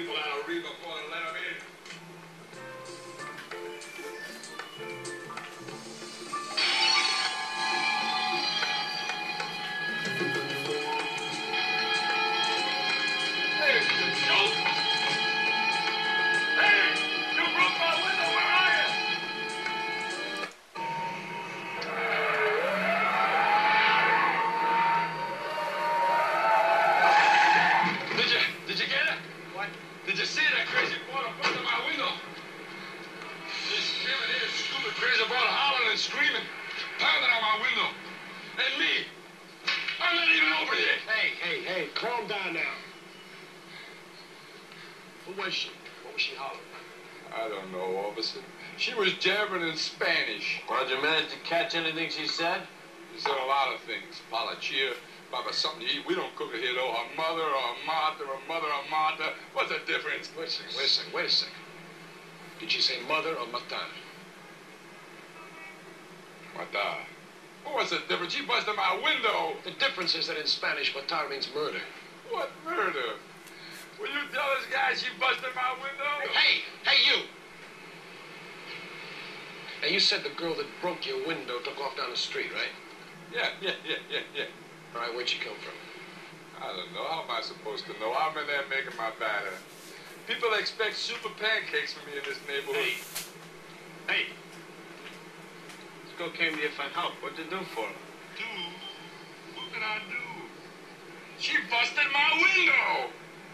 people out of read before they let them in. Hey, you joke? Hey, you broke my window. Where are you? Did you get it? What? Did you see that crazy boy busted my window? This screaming here, stupid crazy boy hollering and screaming, pounding on my window. And me, I'm not even over yet. Hey, calm down now. Who was she? What was she hollering? I don't know, officer. She was jabbering in Spanish. Well, did you manage to catch anything she said? She said a lot of things. Palachia, Baba, something to eat. We don't cook it here, though. Her mother or Martha, or mother or Martha. What's the difference? Wait a second. Did she say mother or mata? Mata. What's the difference? She busted my window. The difference is that in Spanish, mata means murder. What murder? Will you tell this guy she busted my window? Hey, you! Now, you said the girl that broke your window took off down the street, right? Yeah. All right, where'd she come from? I don't know. How am I supposed to know? I'm in there making my batter. People expect super pancakes from me in this neighborhood. Hey. This girl came to you for help. What'd you do for her? Do? What did I do? She busted my window!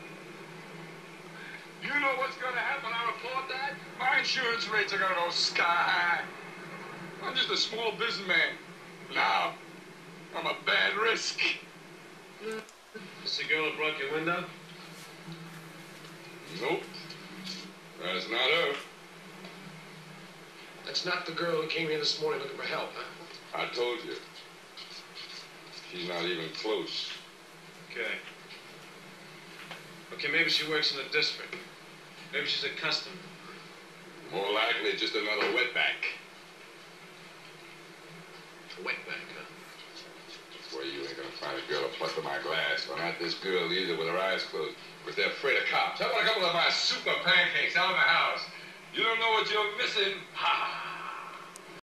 You know what's going to happen? I report that? My insurance rates are going to go sky high. I'm just a small businessman. Now, I'm a bad risk. This the girl that broke your window? Nope. That's not her. That's not the girl who came here this morning looking for help, huh? I told you. She's not even close. Okay, maybe she works in the district. Maybe she's a customer. More likely just another wetback. A wetback, huh? That's where you ain't gonna find a girl to pluck my glass. Or not this girl either with her eyes closed. Because they're afraid of cops. I want a couple of my super pancakes out of the house. You don't know what you're missing. Ha!